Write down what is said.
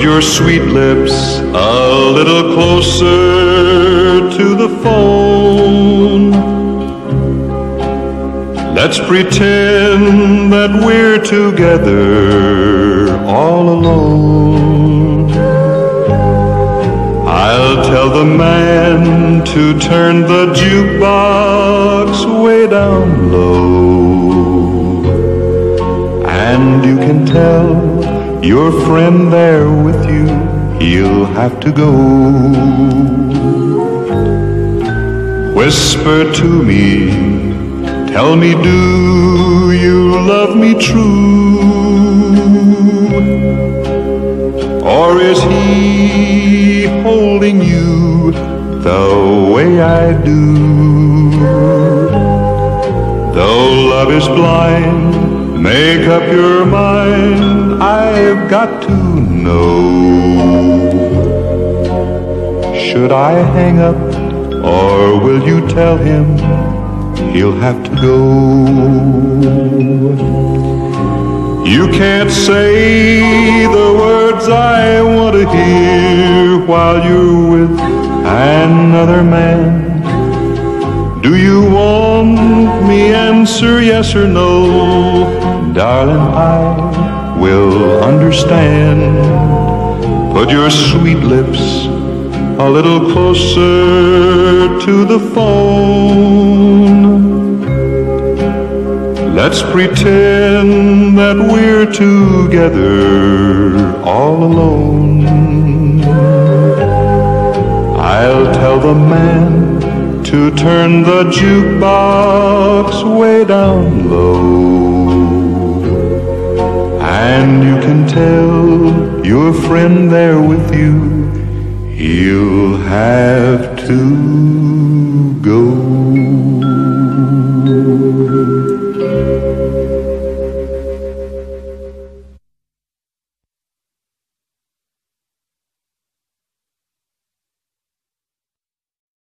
your sweet lips a little closer to the phone. Let's pretend that we're together all alone. I'll tell the man to turn the jukebox way down low, and you can tell your friend there with you, he'll have to go. Whisper to me, tell me, do you love me true? Or is he holding you the way I do? Though love is blind, make up your mind, I've got to know. Should I hang up, or will you tell him he'll have to go? You can't say the words I want to hear while you're with another man. Do you want me answer yes or no? Darling, I will understand. Put your sweet lips a little closer to the phone. Let's pretend that we're together all alone. I'll tell the man to turn the jukebox way down low, and you can tell your friend there with you, he'll have to